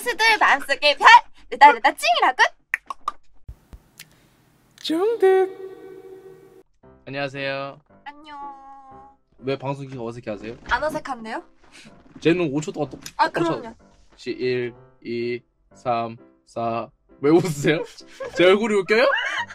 투수들 마음속에 별 느다느다 찡이라고. 중득. 안녕하세요. 안녕. 왜 방송 키가 어색해하세요? 안 어색한데요? 쟤는 5초 동안 똑. 아 그럼요. 1, 2, 3, 4. 왜 웃으세요? 제 얼굴이 웃겨요?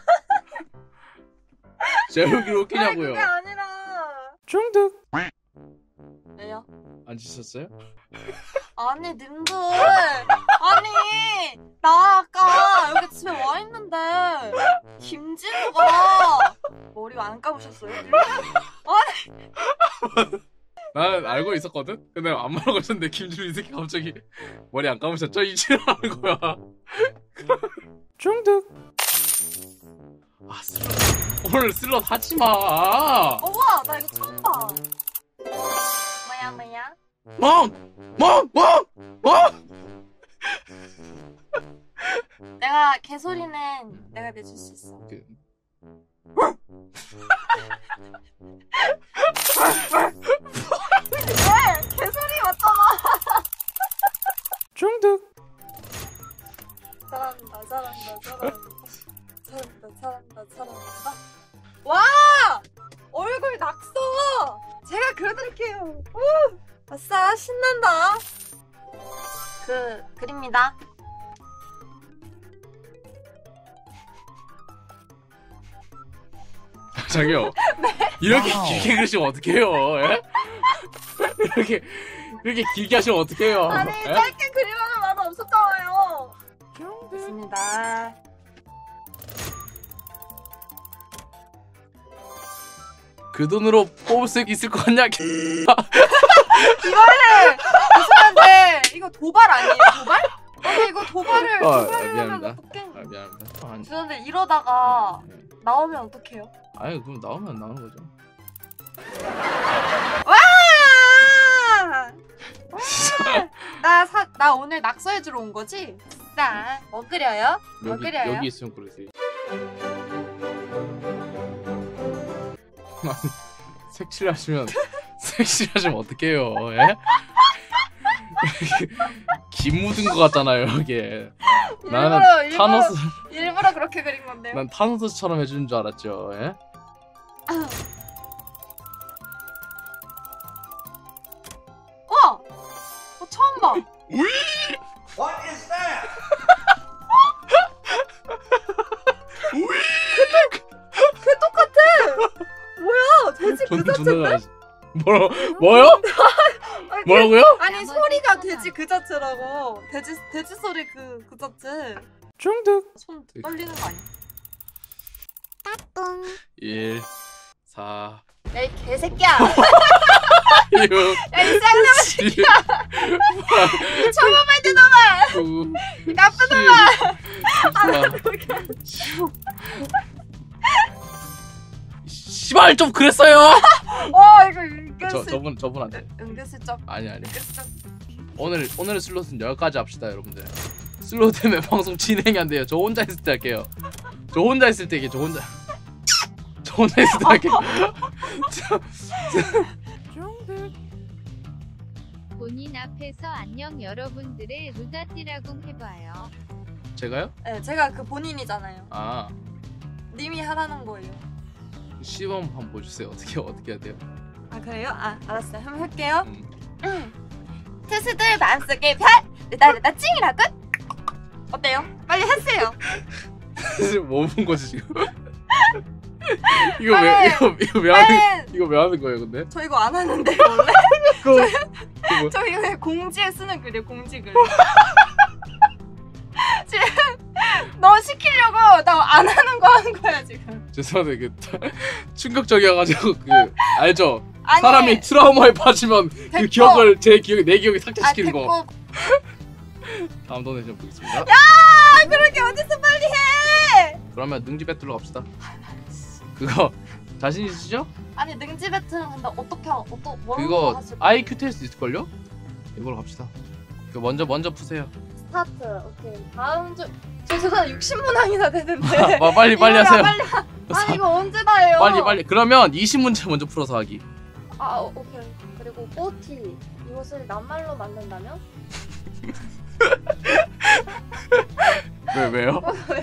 제 얼굴이 웃기냐고요? 그게 아니라. 중득. 왜요? 안 지셨어요? 아니 님들 아니 나 아까 여기 집에 와 있는데 김진우가 머리 안 감으셨어요? 아니 나는 알고 있었거든? 근데 안 말하고 있었는데 김준우 이 새끼 갑자기 머리 안 감으셨죠? 이 지랄하는 거야. 중득. 아 슬롯. 오늘 슬롯 하지마. 우와 나 이거 처음 봐. 뭐야 내가 개소리는 내가 내줄 수 있어. 왜? 개소리 맞잖아. 중득. 잘한다. 와! 얼굴 낙서! 제가 그려드릴게요. 우! 아싸, 신난다. 그립니다. 자기요. 네? 이렇게 길게 그리시면 어떡해요? 예? 이렇게 길게 하시면 어떡해요? 아니, 예? 짧게 그리라는 말은 없었잖아요. 좋습니다. 그 돈으로 뽑을 수 있을 것 같냐? 이거는 죄송한데 이거 도발 아니에요? 도발? 아니 이거 도발을 하면 미안합니다. 어떡해? 미안합니다. 죄송한데 이러다가 나오면 어떡해요? 아니 그럼 나오면 나오는 거죠. 와! 나 오늘 낙서해주러 온 거지? 진짜 뭐 그려요? 뭐 그려요? 여기 있으면 그러세요. 색칠하시면 어떡해요? 예? 김 묻은 거 같잖아요 이게. 나는 타노스 일부러 그렇게 그린 건데요. 난 타노스처럼 해주는 줄 알았죠. 예? 처음 봐. What is that? 그 똑같아. 뭐야? 돼지 그 자체인데? 뭐요? 뭐라고요? 아니 소리가 돼지 그 자체라고. 돼지 소리 그 자체. 중득. 손 떨리는 거 아니야? 1, 4, 야이 개새끼야. 6, 야이 쌍놈 새끼야. 처음할 때 놈아. 9, 나쁜 놈아. 씨발 좀 그랬어요. 이거 은근슬. 저분한테. 은근슬쩍. 아니. 은근슬쩍. 오늘 슬롯은 여기까지 합시다 여러분들. 슬롯 때문에 방송 진행이 안 돼요. 저 혼자 있을 때 할게요. 저 혼자 있을 때 할게요. 본인 앞에서 안녕 여러분들의 루다띠라고 해봐요. 제가요? 네, 제가 그 본인이잖아요. 아, 님이 하라는 거예요. 시범 한번 보여주세요. 어떻게 해야 돼요? 아 그래요? 아 알았어요. 한번 할게요. 음. 투수들 마음속에 별 느다느다 찡이라고. 어때요? 빨리 했어요. 뭐 본 거지 지금? 이거 왜 하는 거예요, 근데? 저 이거 안 하는데 원래. 저 이거 공지에 쓰는 글이에요. 공지글. 지금 너 시키려고 나 안 하는 거 하는 거야 지금. 죄송한데 충격적이어가지고 알죠? 아니, 사람이 트라우마에 빠지면 그 기억을 내 기억에 삭제시키는 거. 다음 도네이션 보겠습니다. 야 그렇게 어디서 빨리 해. 그러면 능지 배틀로 갑시다. 그거 자신 있으시죠? 아니 능지 배틀은 근데 그거 하실 거예요? IQ 테스트 있을걸요? 이걸로 갑시다. 그 먼저 푸세요. 스타트. 오케이. 다음 주 저가 60문항이나 되는데. 빨리 하세요. 아니 이거 언제 다 해요? 빨리. 그러면 20문제 먼저 풀어서 하기. 아 오케이. 그리고 뽀티 이것을 낱말로 만든다면? 왜요?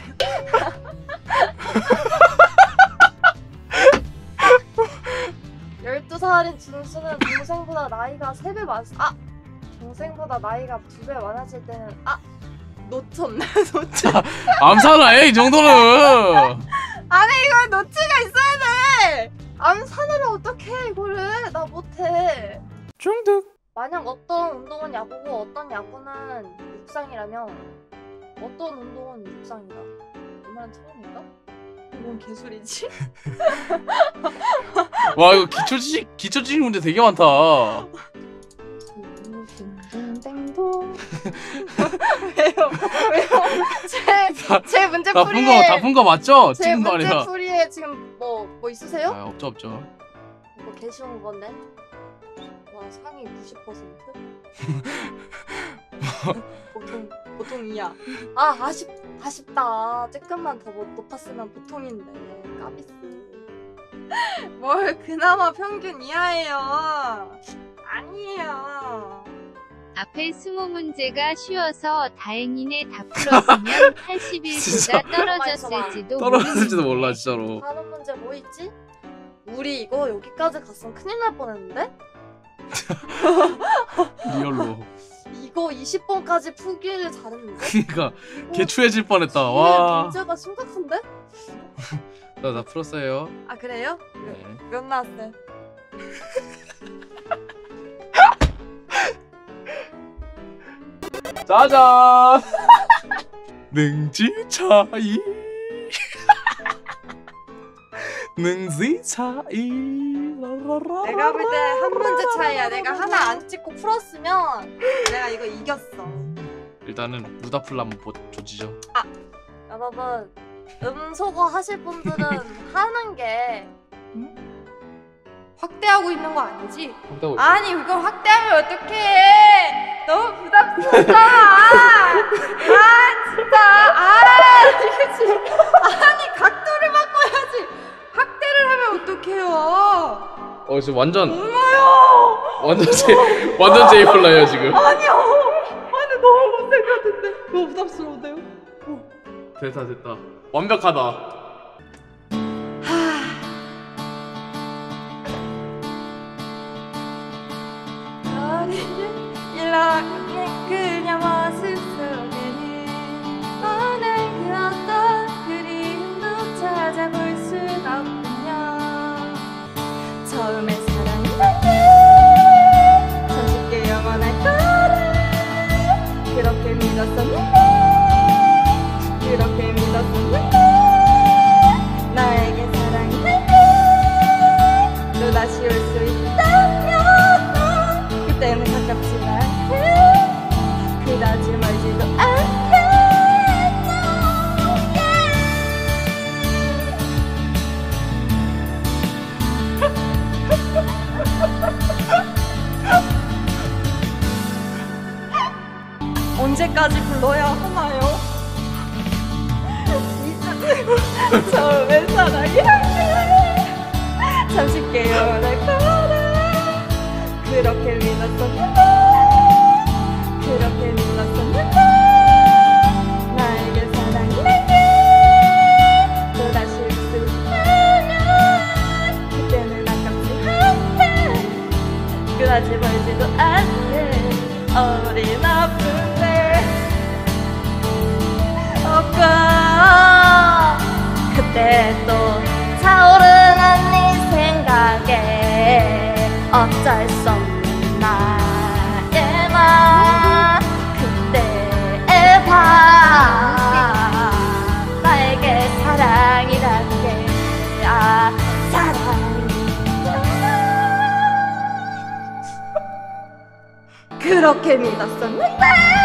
12살인 준수는 동생보다 나이가 3배 동생보다 나이가 2배 많아질 때는 놓쳤네. 암산해 이 정도는. 아니 이걸 노치가 있어야 돼. 암산을 어떻게 이거를 나 못해. 중득. 만약 어떤 운동은 야구고 어떤 야구는 육상이라면 어떤 운동은 육상이다. 이 말은 처음인가? 이건 개소리지? 와 이거 기초지식 문제 되게 많다. 딩동댕동. 왜요? 제 문제 다 풀이에 푼 거 맞죠? 제 지금도 문제 아니라. 풀이에 지금 뭐 있으세요? 아, 없죠. 뭐 개쉬운 건데. 와 상위 90%? 보통 2야. 아쉽다. 조금만 더 높았으면 보통인데 까비스. 뭘 그나마 평균 이하예요. 아니에요. 앞에 20문제가 쉬워서 다행이네. 다 풀었으면 81보다 떨어졌을지도 떨어졌을지도 몰라 진짜로. 다른 문제 뭐 있지? 우리 이거 여기까지 갔으면 큰일 날 뻔했는데? 리얼로. 이거 20번까지 풀기를 잘했는데? 그니까 개추해질 뻔했다. 와. 문제가 심각한데? 나 풀었어요. 아 그래요? 네. 몇 나왔어요? 짜잔. 능지 차이. 능지 차이. 내가 볼 때 한 문제 차이야. 내가 하나 안 찍고 풀었으면 내가 이거 이겼어. 일단은 루다플라 한번 조지죠. 여러분 음소거 하실 분들은 하는 게 확대하고 있는 거 아니지? 아니 이걸 확대하면 어떡해. 너무 부담스럽다. 진짜 이거 지금 아니 각도를 바꿔야지. 확대를 하면 어떡해요. 지금 완전 엄마요. 완전 제이플라예요 지금. 아니요. 아니 너무 못생겼는데. 너무 부담스러운데요? 됐다. 완벽하다. 그녀 모습 속에는 오늘 그 어떤 그림도 찾아볼 순 없군요. 처음에 사랑이란 게 참 쉽게 영원할 거라 그렇게 믿었었는데 나에게 사랑이란 게 또다시 올 수 있다면 그때는 가깝지만 그다지 멀지도 않겠죠. 언제까지 불러야 하나요? 처음엔 사랑이란 게참 쉽게 영원할 거라 그렇게 믿었었는데 나에게 사랑이란 게 또다시 올 수 있다면 그때는 아깝지 않게 그다지 멀지도 않게 어린 아픔을 없고 그때 또 차오르는 네 생각에 어쩔 수 없는 나의 맘 그때의 밤 나에게 사랑이란 게 사랑이란 그렇게 믿었었는데